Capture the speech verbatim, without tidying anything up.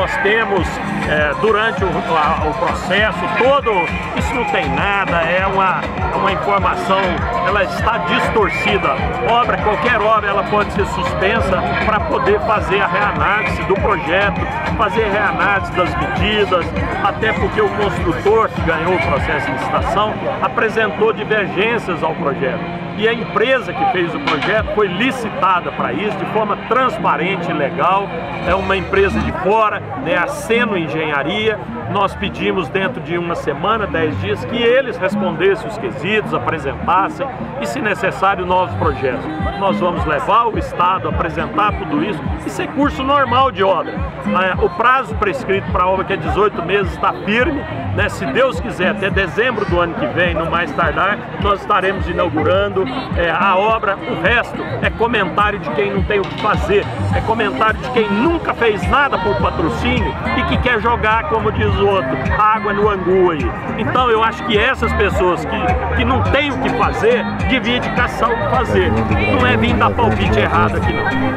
nós temos é, durante o, a, o processo todo, isso não tem nada, é uma, uma informação, ela está distorcida. Obra, qualquer obra, ela pode ser suspensa para poder fazer a reanálise do projeto, fazer a reanálise das medidas, até porque o construtor que ganhou o processo de licitação apresentou divergências ao projeto. E a empresa que fez o projeto foi licitada para isso de forma transparente e legal. É uma empresa de fora, né, a Seno Engenharia. Nós pedimos dentro de uma semana, dez dias, que eles respondessem os quesitos, apresentassem e, se necessário, novos projetos. Nós vamos levar o Estado, apresentar tudo isso. Isso é curso normal de obra. O prazo prescrito para a obra, que é dezoito meses, está firme, né? Se Deus quiser, até dezembro do ano que vem, no mais tardar, nós estaremos inaugurando é, a obra. O resto é comentário de quem não tem o que fazer, é comentário de quem nunca fez nada por patrocínio e que quer jogar, como diz o outro, água no angu aí. Então eu acho que essas pessoas que, que não têm o que fazer, deviam de caçar o que fazer. Não é vir dar palpite errado aqui não.